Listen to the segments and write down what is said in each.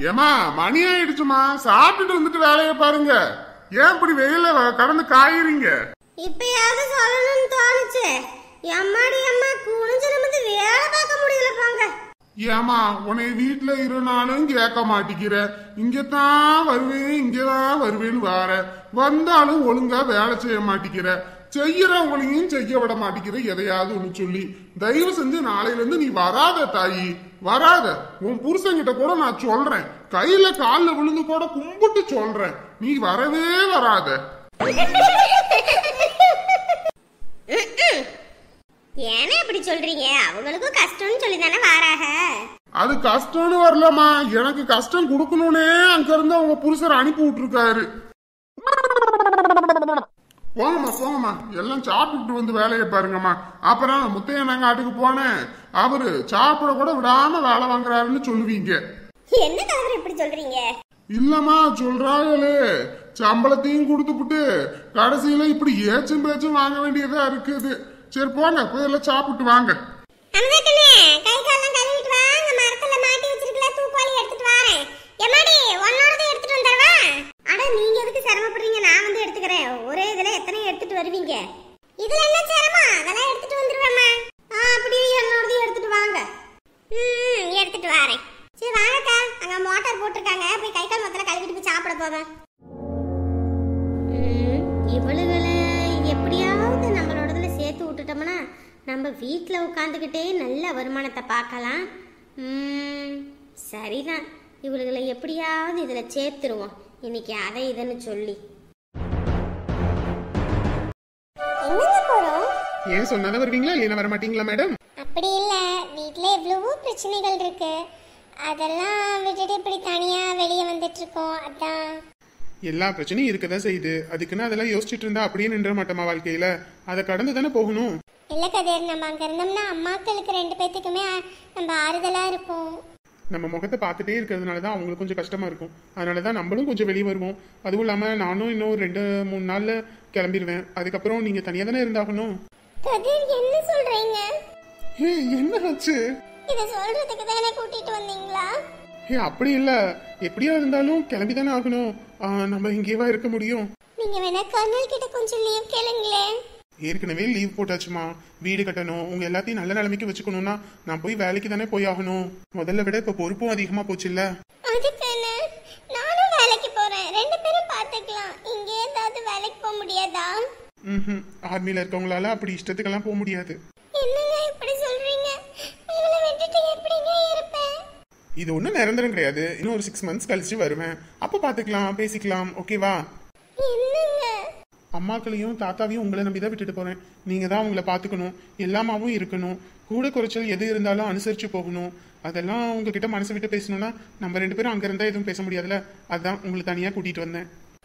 ஏமா மணி ஆயிடுச்சுமா, சாப்பிட்டுட்டு வந்துட்டு வேலையை பாருங்க. ஏன் இப்படி வெயில கடந்து காயிறீங்க? இப்பயாவது சொல்லணும்னு தோணுச்சு. எம்மாடி அம்மா குனிஞ்சு நிமிந்து வேலை பார்க்க முடியல போங்க. ஏமா உன்னை வீட்டுல இருந்தாலும் கேட்க மாட்டிக்கிற, இங்கதான் வருவேன் இங்கதான் வருவேன்னு வார, வந்தாலும் ஒழுங்கா வேலை செய்ய மாட்டிக்கிற, செய்யறவங்களையும் செய்ய விட மாட்டேங்கிற. எதையாவது ஒண்ணு சொல்லி தயவு செஞ்சு நாளையில இருந்து நீ வராத தாயி, வராத. உன் புருஷன்கிட்ட கூட நான் சொல்றேன், கையில காலில் விழுந்து கூட கும்பிட்டு சொல்றேன், நீ வரவே வராத. ஏன்னா இப்படி சொல்றீங்க? அவங்களுக்கும் கஷ்டம்னு சொல்லி தானே வாராக. அது கஷ்டம்னு வரலமா, எனக்கு கஷ்டம் கொடுக்கணும்னே அங்க இருந்து அவங்க புருஷர் அனுப்பி விட்டுருக்காரு. போங்கம்மா போங்கம்மா, எல்லாம் சாப்பிட்டு வந்து வேலையை பாருங்கம்மா. அப்புறம் முத்தைய நாங்க ஆட்டுக்கு போனேன், அவரு சாப்பிட கூட விடாம வேலை வாங்குறாருன்னு சொல்லுவீங்க. என்ன கலவரம் இப்படி சொல்றீங்க? இல்லம்மா சொல்றாங்களே, சம்பளத்தையும் கொடுத்துப்புட்டு கடைசியில இப்படி ஏச்சும் பேச்சும் வாங்க வேண்டியதா இருக்குது. சரி போங்க, போய் எல்லாம் சாப்பிட்டு வாங்க. கை காலம் கழுவிட்டு வாங்க. மரத்துல மாட்டி வச்சிருக்கல தூக்குவாளி எடுத்துட்டு வரேன். எம்மாடி உன்னோடது எடுத்துட்டு வந்துறவா? அட நீங்க எதுக்கு சிரமப்படுறீங்க, நான் வந்து எடுத்துக்கிறேன். ஒரே இதுல எத்தனை எடுத்துட்டு வருவீங்க? இதுல என்ன சிரமம், அதெல்லாம் எடுத்துட்டு வந்துருவேம்மா. அப்படியே என்னோடது எடுத்துட்டு வாங்க. எடுத்துட்டு வரேன். சரி வாங்கக்கா, அங்க மோட்டார் போட்டிருக்காங்க, போய் கை கால் மொத்தல கழுவிட்டு போய் சாப்பிட போவேன். இவளுகளை எப்படியாவது நம்மளோடதுல சேர்த்து விட்டுட்டோம்னா நம்ம வீட்டில் உட்காந்துக்கிட்டே நல்ல வருமானத்தை பார்க்கலாம். சரிதான், இவளுகளை எப்படியாவது இதில் சேர்த்துருவோம் இன்னைக்கு, அதை இதுன்னு சொல்லி. எங்க போறோம்? ஏன் சொன்னதை வருவீங்களா இல்லையா வர மாட்டீங்களா மேடம்? அப்படி இல்ல, வீட்ல எவ்வளவோ பிரச்சனைகள் இருக்கு, அதெல்லாம் விட்டுட்டு இப்படி தனியா வெளியே வந்துட்டு இருக்கோம். அதான். எல்லா பிரச்சனையும் இருக்கதான் செய்யுது, அதுக்குன்னு அதெல்லாம் யோசிச்சுட்டு இருந்தா அப்படியே நின்ற மாட்டோமா வாழ்க்கையில? அதை கடந்து தானே போகணும். இல்ல கதிர், நம்ம அங்க இருந்தோம்னா அம்மாக்களுக்கு 2 பேத்துக்குமே நம்ம ஆறுதலா இருப்போம். நம்ம முகத்தை பார்த்துட்டே இருக்கிறதுனாலதான் அவங்களுக்கு கொஞ்சம் கஷ்டமா இருக்கும். அதனாலதான் நம்மளும் கொஞ்சம் வெளியே வருவோம். அதுவும் இல்லாம நானும் இன்னும் 2-3 நாள்ல கிளம்பிடுவேன். அதுக்கப்புறம் நீங்க தனியா தானே இருந்தாகணும். கதிர் என்ன சொல்றீங்க? என்ன ஆச்சு? இத சொல்றதுக்கு தானே கூட்டிட்டு வந்தீங்களா? அப்படி இல்ல, எப்படியா இருந்தாலும் கிளம்பி தானே ஆகணும். நம்ம இங்கேவா இருக்க முடியும்? நீங்க வேணா கர்னல் கிட்ட கொஞ்சம் லீவ் கேளுங்களே. ஏற்கனவே லீவ் போட்டாச்சுமா, வீடு கட்டணும், உங்க எல்லாத்தையும் நல்ல நிலைமைக்கு வச்சுக்கணும்னா நான் போய் வேலைக்கு தானே போய் ஆகணும். முதல்ல விட இப்ப பொறுப்பும் அதிகமா போச்சு இல்ல? அதுக்கு என்ன, நானும் வேலைக்கு போறேன், 2 பேரும் பாத்துக்கலாம். இங்க ஏதாவது வேலைக்கு போக முடியாதா? ஆர்மில இருக்கவங்களால அப்படி இஷ்டத்துக்கெல்லாம் போக முடியாது. என்னங்க இப்படி சொல்றீங்க? உங்களை விட்டுட்டு எப்படிங்க இருப்பேன்? இது ஒன்றும் நிரந்தரம் கிடையாது. இன்னும் ஒரு 6 months கழிச்சு வருவேன், அப்போ பார்த்துக்கலாம், பேசிக்கலாம். ஓகேவா? என்னங்க? அம்மாக்களையும் தாத்தாவையும் உங்களை நம்பி தான் விட்டுட்டு போறேன். நீங்க தான் உங்களை பார்த்துக்கணும், எல்லாமாவும் இருக்கணும். கூட குறைச்சல் எது இருந்தாலும் அனுசரிச்சு போகணும். அதெல்லாம் உங்ககிட்ட மனசு விட்டு பேசணும்னா நம்ம 2 பேரும் அங்க இருந்தா எதுவும் பேச முடியாதுல்ல. அதான் உங்களை தனியா கூட்டிட்டு வந்தேன்.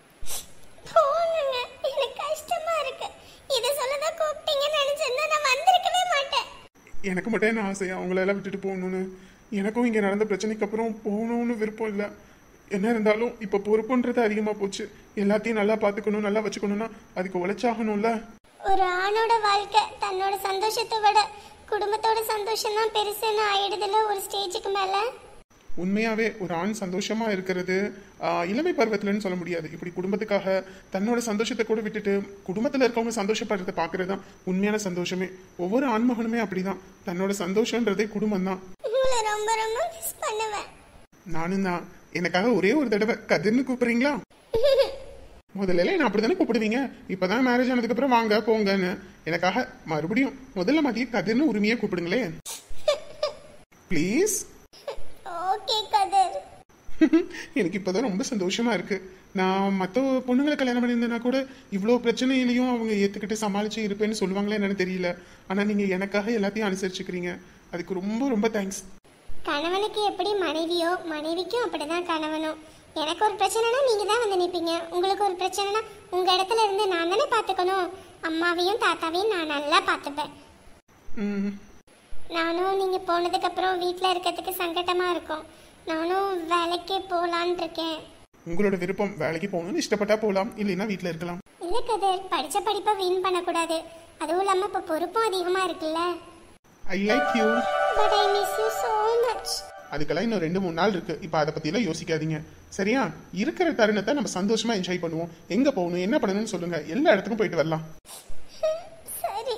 எனக்கு மட்டும் என்ன ஆசையா உங்களை எல்லாம் விட்டுட்டு போகணும்னு? எனக்கும் இங்க நடந்த பிரச்சனைக்கு அப்புறம் போகணும்னு விருப்பம் இல்லை. என்ன இருந்தாலும் இப்ப பொறுப்புன்றது அதிகமா போச்சு. எல்லாத்தையும் நல்லா பாத்துக்கணும், நல்லா வச்சுக்கணும்னா அதுக்கு உழைச்சாகணும்ல. ஒரு ஆணோட வாழ்க்கை தன்னோட சந்தோஷத்தை விட குடும்பத்தோட சந்தோஷம் தான் பெருசுன்னு ஆயிடுதுல ஒரு ஸ்டேஜுக்கு மேல. உண்மையாவே ஒரு ஆண் சந்தோஷமா இருக்கிறது இளமை பருவத்துலன்னு சொல்ல முடியாது. இப்படி குடும்பத்துக்காக தன்னோட சந்தோஷத்தை கூட விட்டுட்டு குடும்பத்துல இருக்கவங்க சந்தோஷப்படுறத பாக்குறது தான் உண்மையான சந்தோஷமே. ஒவ்வொரு ஆண்மகனுமே அப்படிதான், தன்னோட சந்தோஷம்ன்றதே குடும்பம் தான். ரொம்ப ரொம்ப மிஸ் பண்ணுவேன். நானும் தான். எனக்காக ஒரே ஒரு தடவை கதிர்னு கூப்பிடுறீங்களா? முதல்ல என்ன அப்படித்தானே கூப்பிடுவீங்க, இப்பதான் மேரேஜ் ஆனதுக்கு அப்புறம் வாங்க போங்கன்னு. எனக்காக மறுபடியும் முதல்ல மதியம் கதிர்னு உரிமையா கூப்பிடுங்களே ப்ளீஸ். ஓகே கதிர். எனக்கு இப்பதான் ரொம்ப சந்தோஷமா இருக்கு. நான் மற்ற பொண்ணுங்களை கல்யாணம் பண்ணியிருந்தேன்னா கூட இவ்வளோ பிரச்சனையிலையும் அவங்க ஏத்துக்கிட்டு சமாளிச்சு இருப்பேன்னு சொல்லுவாங்களே என்னன்னு தெரியல. ஆனா நீங்க எனக்காக எல்லாத்தையும் அனுசரிச்சுக்கிறீங்க, அதுக்கு ரொம்ப ரொம்ப தேங்க்ஸ். கணவனுக்கு எப்படி மனைவியோ மனைவிக்கும் அப்படிதான் கணவனும். எனக்கு ஒரு பிரச்சனைனா நீங்க தான் வந்து நிற்பீங்க, உங்களுக்கு ஒரு பிரச்சனைனா உங்க இடத்துல இருந்து நான் தானே பார்த்துக்கணும். அம்மாவையும் தாத்தாவையும் நான் நல்லா பார்த்துப்பேன். நானும் நீங்க போனதுக்கு அப்புறம் வீட்டில் இருக்கிறதுக்கு சங்கடமா இருக்கும். நானும் வேலைக்கு போலான் இருக்கேன். உங்களோட விருப்பம், வேலைக்கு போகணும்னு இஷ்டப்பட்டா போகலாம், இல்லைன்னா வீட்டில் இருக்கலாம். இல்ல கதிர், படிச்ச படிப்பை வீண் பண்ணக்கூடாது. அதுவும் இல்லாம இப்ப பொறுப்பும் அதிகமா இருக்குல்ல. I like you. But I miss you so much. அதுக்கெல்லாம் இன்னும் 2-3 நாள் இருக்கு. இப்ப அதை பத்தி எல்லாம் யோசிக்காதீங்க சரியா? இருக்கிற தருணத்தை நம்ம சந்தோஷமா என்ஜாய் பண்ணுவோம். எங்க போகணும் என்ன பண்ணணும்னு சொல்லுங்க, எல்லா இடத்துக்கும் போயிட்டு வரலாம். சரி.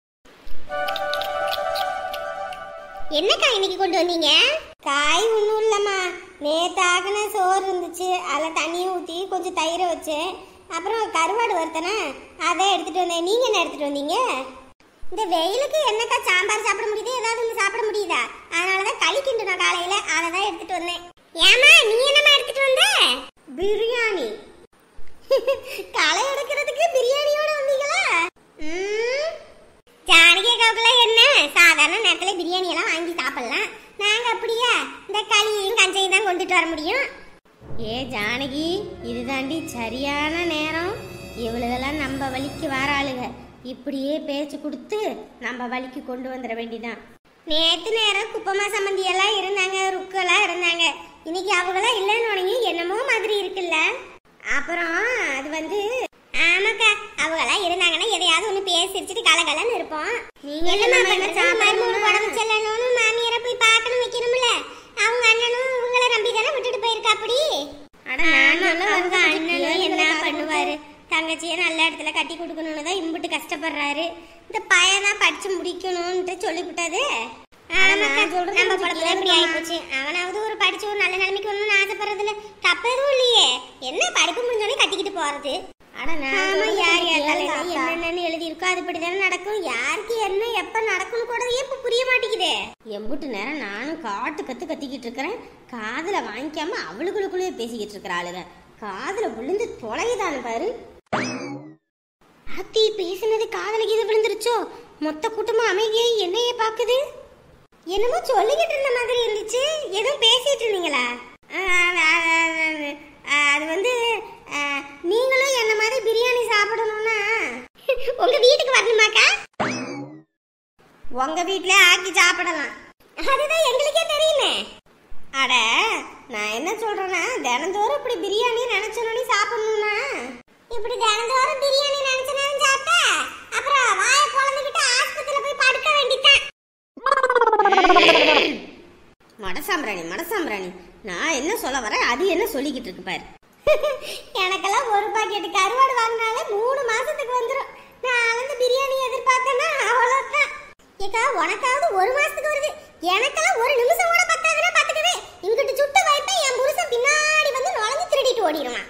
என்ன காய் இன்னைக்கு கொண்டு வந்தீங்க? காய் ஒன்றும் இல்லம்மா, நேத்தாக்குன சோறு இருந்துச்சு, அதில் தண்ணியை ஊற்றி கொஞ்சம் தயிரை வச்சு அப்புறம் கருவாடு வறுத்தனா அதை எடுத்துட்டு வந்தேன். நீங்க என்ன எடுத்துட்டு வந்தீங்க? இந்த வெயிலுக்கு என்னக்கா சாம்பார் சாப்பிட முடியுது, ஏதாவது ஒன்று சாப்பிட முடியுதா? அதனாலதான் களி கிண்டுனா காலையில, அதை தான் எடுத்துட்டு வந்தேன். ஏமா நீ என்னமா எடுத்துட்டு வந்த? பிரியாணி. களை எடுக்கிறதுக்கு பிரியாணியோட வந்தீங்களா? ஜானகி அக்காவுக்குள்ள என்ன சாதாரண நேரத்துல பிரியாணி எல்லாம் வாங்கி சாப்பிடலாம், நாங்க அப்படியா இந்த களியையும் கஞ்சையும் தான் கொண்டுட்டு வர முடியும். ஏ ஜானகி, இதுதாண்டி சரியான நேரம். இவளுகெல்லாம் நம்ம வழிக்கு வர ஆளுங்க, இப்படியே பேச்சு கொடுத்து நம்ம வழிக்கு கொண்டு வந்துட வேண்டிதான். நேத்து நேரம் குப்பமா சம்பந்தி எல்லாம் இருந்தாங்க, ருக்கெல்லாம் இருந்தாங்க. இன்னைக்கு அவங்களாம் இல்லைன்னு உடனே என்னமோ மாதிரி இருக்குல்ல. அப்புறம் அது வந்து ஆமாக்கா, அவங்களாம் இருந்தாங்கன்னா எதையாவது ஒண்ணு பேசிச்சுட்டு கலகலன்னு இருப்போம். நீங்க உடம்பு செல்லணும்னு மாமியார போய் பார்க்கணும் வைக்கணும்ல, அவங்க அண்ணனும் இவங்களை நம்பி தானே விட்டுட்டு போயிருக்கா. அப்படி அண்ணனும் என்ன பண்ணுவாரு, தங்கச்சியை நல்ல இடத்துல கட்டி கொடுக்கணும்னு தான் இம்புட்டு கஷ்டப்படுறாரு. இந்த பையன் தான் படிச்சு முடிக்கணும்னு சொல்லிவிட்டது. அவனாவது ஒரு படிச்சு ஒரு நல்ல நிலைமைக்கு வரணும்னு ஆசைப்படுறதுல தப்பு எதுவும் இல்லையே. என்ன படிப்பு முடிஞ்சோடனே கட்டிக்கிட்டு போறது? என்னன்னு எழுதி இருக்கோ அதுபடிதானே நடக்கும். யாருக்கு என்ன எப்ப நடக்கும் கூட இப்ப புரிய மாட்டேங்குது. எம்புட்டு நேரம் நானும் காட்டு கத்திக்கிட்டு இருக்கிறேன், காதுல வாங்கிக்காம அவளுக்குள்ளே பேசிக்கிட்டு இருக்கிற ஆளுங்க காதுல விழுந்து தொலைதானு பாரு. அத்தி பேசினது காதல கீது விழுந்துருச்சோ? மொத்த கூட்டமா அமைதியை என்னையே பாக்குது. என்னமோ சொல்லிக்கிட்டு இருந்த மாதிரி இருந்துச்சு, எதுவும் பேசிட்டு இருந்தீங்களா? அது வந்து நீங்களும் என்ன மாதிரி பிரியாணி சாப்பிடணும்னா உங்க வீட்டுக்கு வரணுமாக்கா? உங்க வீட்டுல ஆக்கி சாப்பிடலாம், அதுதான் எங்களுக்கே தெரியுமே. அட நான் என்ன சொல்றேன்னா, தினந்தோறும் இப்படி பிரியாணி நினைச்சனோன்னு சாப்பிடணும்னா, இப்படி தினந்தோறும் பிரியாணி நினைச்சனோன்னு சாப்பிட்டா அப்புறம் வாய பொளந்துக்கிட்டு ஆஸ்பத்திரியில போய் படுக்க வேண்டியதான். மடசாம்பிராணி நான் என்ன சொல்ல வரேன், அது என்ன சொல்லிக்கிட்டு இருக்கு பாரு. எனக்கெல்லாம் ஒரு பாக்கெட் கருவாடு வாங்கினாலே 3 மாசத்துக்கு வந்துடும். நான் வந்து பிரியாணி எதிர்பார்த்தேன்னா அவ்வளவுதான். ஏக்கா உனக்காவது 1 மாசத்துக்கு வருது, எனக்கெல்லாம் 1 நிமிஷம் கூட பத்தாதுன்னா பாத்துக்கவே. இங்கிட்டு சுட்டு வைப்பேன், என் புருஷன் பின்னாடி வந்து நுழைஞ்சு திருடிட்டு ஓடிடுவான்.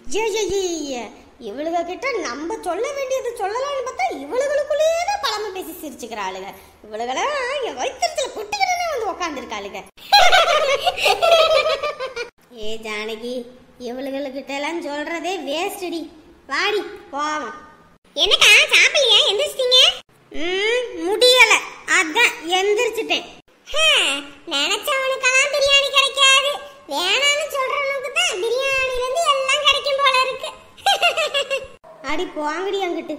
இவளுக கிட்ட நம்ம சொல்ல வேண்டியது சொல்லலாம்னு பார்த்தா இவளுகளுக்குள்ளேயே தான் பழமை பேசி சிரிச்சுக்கிற ஆளுங்க. இவளுகெல்லாம் என் வயிற்றுல குட்டிக்கிட்டே வந்து உக்காந்துருக்காளுங்க. ஏ ஜானகி, இவளுகிட்ட எல்லாம் சொல்றதே வேஸ்டடி. வாடி போவோம். என்னக்கா சாப்பிடலையா? எந்திரிச்சிட்டீங்க? முடியல, அதான் எந்திரிச்சிட்டேன். நினைச்சவனுக்கெல்லாம் பிரியாணி கிடைக்காது, வேணான்னு சொல்றவனுக்கு தான் பிரியாணில இருந்து எல்லாம் கிடைக்கும் போல இருக்கு. அடி போங்கடி அங்கிட்டு.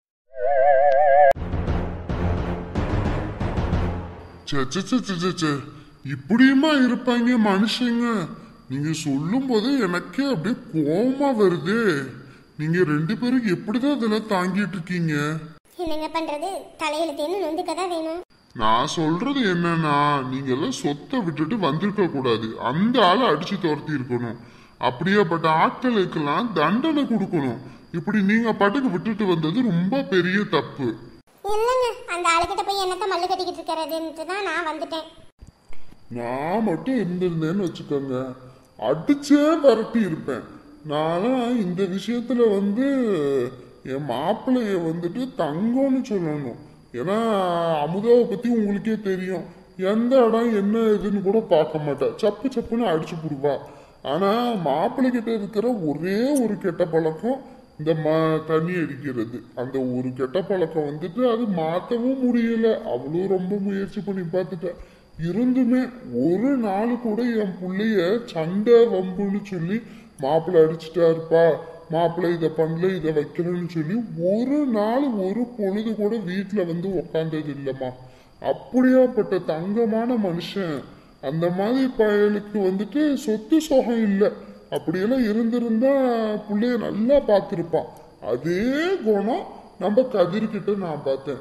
இப்படியுமா இருப்பாங்க மனுஷங்க? நீங்க சொல்லும் போது எனக்கே அப்படியே கோவமா வருது. நீங்க 2 பேரும் எப்படிதான் இதெல்லாம் தாங்கிட்டு இருக்கீங்க? என்னங்க பண்றது, தலையில தேனு நொந்துக்கதான் வேணும். நான் சொல்றது என்னன்னா, நீங்க எல்லாம் சொத்தை விட்டுட்டு வந்திருக்க கூடாது, அந்த ஆளை அடிச்சு துரத்தி இருக்கணும். அப்படியேப்பட்ட ஆட்களுக்கெல்லாம் தண்டனை கொடுக்கணும். இப்படி நீங்க பாட்டுக்கு விட்டுட்டு வந்தது ரொம்ப பெரிய தப்பு. இல்லங்க, அந்த ஆளுகிட்ட போய் என்னத்த மல்லு கட்டிக்கிட்டு இருக்கிறதுன்னு தான் நான் வந்துட்டேன். நான் மட்டும் இருந்திருந்தேன்னு வச்சுக்கோங்க, அடிச்சே விரட்டி இருப்பேன். நானும் இந்த விஷயத்துல வந்து என் மாப்பிள்ளைய வந்துட்டு தங்கம்னு சொல்லணும். ஏன்னா அமுதாவை பத்தி உங்களுக்கே தெரியும், எந்த இடம் என்ன இதுன்னு கூட பார்க்க மாட்டா, சப்பு சப்புன்னு அடிச்சு புடுவா. ஆனா மாப்பிள்ளை கிட்ட இருக்கிற ஒரே ஒரு கெட்ட பழக்கம் இந்த தண்ணி அடிக்கிறது. அந்த ஒரு கெட்ட பழக்கம் வந்துட்டு அது மாற்றவும் முடியல. அவ்வளோ ரொம்ப முயற்சி பண்ணி பார்த்துட்டேன். இருந்துமே ஒரு நாள் கூட என் பிள்ளைய சண்டை வம்புன்னு சொல்லி மாப்பிள்ளை அடிச்சுட்டா இருப்பா, மாப்பிள்ளை இதை பண்ணல இதை வைக்கலன்னு சொல்லி ஒரு நாள் ஒரு பொழுது கூட வீட்டில் வந்து உக்காந்தது இல்லைம்மா. அப்படியாப்பட்ட தங்கமான மனுஷன். அந்த மாதிரி பயலுக்கு வந்துட்டு சொத்து சோகம் இல்லை. அப்படியெல்லாம் இருந்திருந்தா பிள்ளைய நல்லா பார்த்துருப்பான். அதே குணம் நம்ம கதிர்கிட்ட நான் பார்த்தேன்.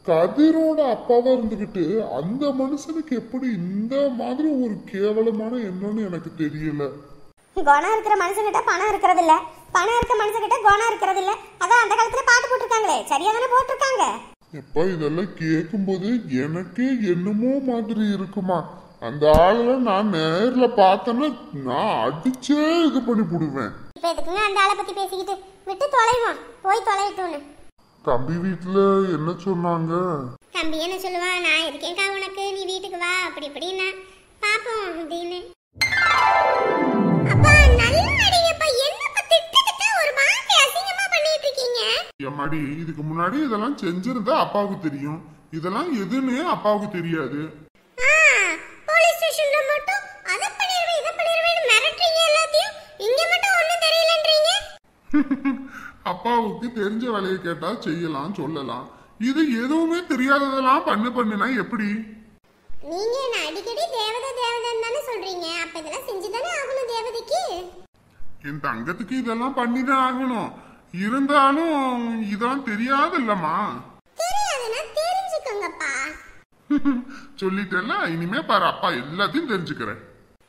கதிரோட அப்பாவா இருந்துகிட்டு அந்த மனுஷனுக்கு எப்படி இந்த மாதிரி ஒரு கேவலமான எண்ணம்னு எனக்கு தெரியல. குணம் இருக்கிற மனுஷங்கிட்ட பணம் இருக்கிறது இல்ல, பணம் இருக்க மனுஷங்கிட்ட குணம் இருக்கிறது இல்ல. அதான் அந்த காலத்துல பாட்டு போட்டிருக்காங்களே, சரியா தானே போட்டிருக்காங்க. எப்ப இதெல்லாம் கேட்கும்போது எனக்கே என்னமோ மாதிரி இருக்குமா. அந்த ஆளுல நான் நேர்ல பார்த்தேன்னா நான் அடிச்சே இது பண்ணி போடுவேன். இப்ப எதுக்குங்க அந்த ஆளை பத்தி பேசிக்கிட்டு, விட்டு தொலைவோம், போய் தொலைவிட்டோன்னு. தம்பி வீட்டுல என்ன சொன்னாங்க? தம்பி என்ன சொல்லுவான், நான் இருக்கேன்க்கா உனக்கு, நீ வீட்டுக்கு வா அப்படி இப்படின்னா பாப்போம் அப்படின்னு. அப்பா நல்லா அடிங்கப்பா, என்னப்பா திட்டுக்கிட்டு ஒரு மாதிரி அசிங்கமா பண்ணிட்டு இருக்கீங்க. எம்மாடி, இதுக்கு முன்னாடி இதெல்லாம் செஞ்சிருந்தா அப்பாவுக்கு தெரியும், இதெல்லாம் எதுன்னு அப்பாவுக்கு தெரியாது. போலீஸ் ஸ்டேஷன்ல மட்டும் அத பண்ணிடுவேன் இத பண்ணிடுவேன்னு மிரட்டுறீங்க எல்லாத்தையும், இங்க மட்டும் ஒண்ணும் தெரியலன்றீங்க. அப்பாவுக்கு தெரிஞ்ச வேலையை கேட்டா செய்யலாம் சொல்லலாம், இது எதுவுமே தெரியாததெல்லாம் பண்ணுனா எப்படி? நீங்க என்ன அடிக்கடி தேவதை தேவதைன்னு தானே சொல்றீங்க, அப்ப இதெல்லாம் செஞ்சுதானே ஆகணும் தேவதைக்கு. என் தங்கத்துக்கு இதெல்லாம் பண்ணிதான் ஆகணும், இருந்தாலும் இதெல்லாம் தெரியாது இல்லம்மா. தெரியாதுன்னா தெரிஞ்சுக்கோங்கப்பா. சொல்லிட்டேல்ல, இனிமே பாரு அப்பா எல்லாத்தையும் தெரிஞ்சுக்கிறேன்.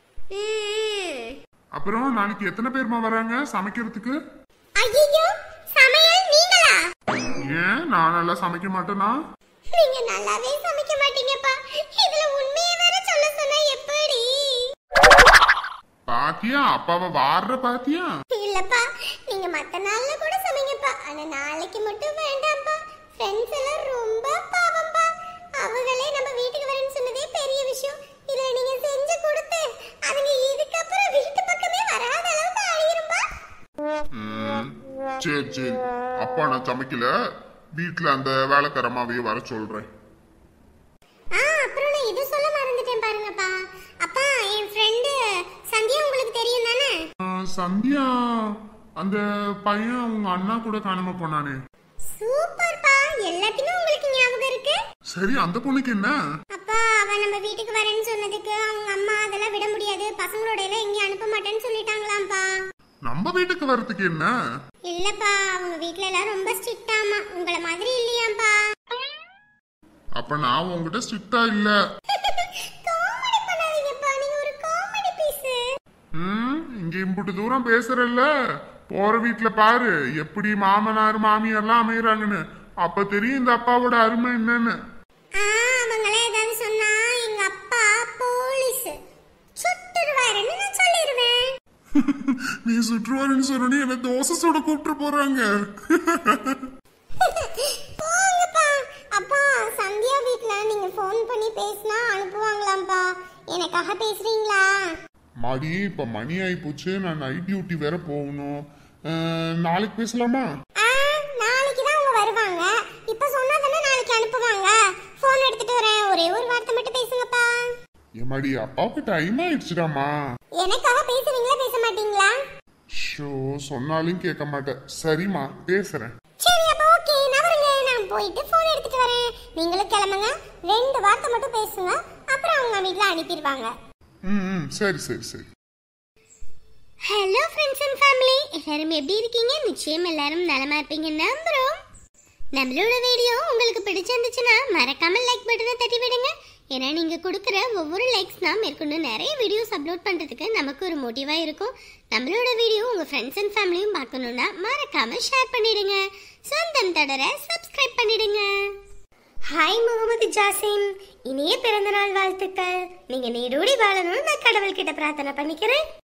அப்புறம் நாளைக்கு எத்தனை பேர்மா வராங்க சமைக்கிறதுக்கு? ஐயோ, சமையல் நீங்களா? ஏன் நான் நல்லா சமைக்க மாட்டேனா? நீங்க நல்லாவே சமைக்க மாட்டீங்கப்பா, இதுல உண்மையை வேற சொல்ல சொன்னா எப்படி? பாத்தியா அப்பாவை வாடுற பாத்தியா? இல்லப்பா, நீங்க மத்த நாள்ல கூட சமைங்கப்பா, ஆனா நாளைக்கு மட்டும் வேண்டாம்ப்பா. ஃப்ரெண்ட்ஸ் எல்லாம் ரொம்ப பாவம்பா, அவங்களே நம்ம வீட்டுக்கு வரேன்னு சொன்னதே பெரிய விஷயம், இதுல நீங்க செஞ்சு கொடுத்து அவங்க இதுக்கப்புறம் வீட்டு பக்கமே வராத அளவுக்கு ஆயிரும்பா. சரி சரி, அப்பா நான் சமைக்கல, வீட்டுல அந்த வேலைக்காரமாவையே வர சொல்றேன். அப்புறம் நான் இது சொல்ல மறந்துட்டேன் பாருங்கப்பா. அப்பா, என் ஃப்ரெண்டு சந்தியா உங்களுக்கு தெரியும் தானே? சந்தியா, அந்த பையன் உங்க அண்ணா கூட காணாம போனானே. சூப்பர்ப்பா, எல்லாத்தையுமே உங்களுக்கு ஞாபகம் இருக்கு. சரி, அந்த பொண்ணுக்கு என்ன? அப்பா, அவ நம்ம வீட்டுக்கு வரேன்னு சொன்னதுக்கு அவங்க அம்மா அதெல்லாம் விட முடியாது, பசங்களோட எல்லாம் எங்கேயும் அனுப்ப மாட்டேன்னு சொல்லிட்டாங்களாம்ப்பா. நம்ம வீட்டுக்கு வரதுக்கு என்ன? இல்லப்பா, அவங்க வீட்ல எல்லாம் ரொம்ப ஸ்ட்ரிக்டாமா, உங்கள மாதிரி இல்லையாம்ப்பா. அப்ப நான் உங்ககிட்ட ஸ்ட்ரிக்டா இல்ல. காமெடி பண்ணாதீங்கப்பா, நீங்க ஒரு காமெடி பீஸ். இங்க இம்புட்டு தூரம் பேசுறல்ல, போற வீட்டுல பாரு எப்படி மாமனார் மாமியார்லாம் அமையறாங்கன்னு, அப்ப தெரியும் இந்த அப்பாவோட அருமை என்னன்னு. அவங்களே ஏதாவது சொன்னா எங்க அப்பா போலீஸ் சுட்டுருவாருன்னு நான் சொல்லிடுவேன். நீ சுற்றுவாருன்னு சொன்னே என்ன தோசை சுட கூப்பிட்டு போறாங்க. போங்கப்பா. அப்பா, சந்தியா வீட்ல நீங்க ஃபோன் பண்ணி பேசினா அனுப்புவாங்களாம்ப்பா, எனக்காக பேசுறீங்களா? மாடி, இப்ப மணி ஆயி போச்சு, நான் நைட் டியூட்டி வேற போகணும். நாளைக்கு பேசலாமா? நாளைக்கு தான் அவங்க வருவாங்க, இப்ப சொன்னா தானே நாளைக்கு அனுப்புவாங்க. ஃபோன் எடுத்துட்டு வரேன், ஒரே ஒரு வார்த்தை மட்டும் பேசுங்கப்பா. ஏமாடி, அப்பாவுக்கு டைம் ஆயிடுச்சுடாமா. எனக்காக பேசுவீங்களா பேச மாட்டீங்களா? ஷோ, சொன்னாலும் கேட்க மாட்டேன். சரிம்மா, பேசுறேன். சரி, அப்ப ஓகே, நான் வரேங்க, நான் போயிட்டு ஃபோன் எடுத்துட்டு வரேன். நீங்களும் கிளம்புங்க, 2 வார்த்தை மட்டும் பேசுங்க, அப்புறம் அவங்க வீட்ல அனுப்பிடுவாங்க. சரி சரி சரி. ஹலோ ஃப்ரெண்ட்ஸ் அண்ட் ஃபேமிலி, எல்லாரும் எப்படி இருக்கீங்க? நிச்சயம் எல்லாரும் நலமா இருப்பீங்க நம்புறோம். நம்மளோட வீடியோ உங்களுக்கு பிடிச்சிருந்துச்சுன்னா மறக்காம லைக் பட்டனை தட்டி விடுங்க. ஏன்னா நீங்க கொடுக்குற ஒவ்வொரு லைக்ஸ் தான் மேற்கொண்டு நிறைய வீடியோஸ் அப்லோட் பண்றதுக்கு நமக்கு ஒரு மோட்டிவா இருக்கும். நம்மளோட வீடியோ உங்க ஃப்ரெண்ட்ஸ் அண்ட் ஃபேமிலியும் பார்க்கணும்னா மறக்காம ஷேர் பண்ணிடுங்க. சொந்தம் தொடர சப்ஸ்கிரைப் பண்ணிடுங்க. ஹாய் முகமது ஜாசிம், இனிய பிறந்தநாள் வாழ்த்துக்கள். நீங்க நீடோடி வாழணும்னு நான் கடவுள்கிட்ட பிரார்த்தனை பண்ணிக்கிறேன்.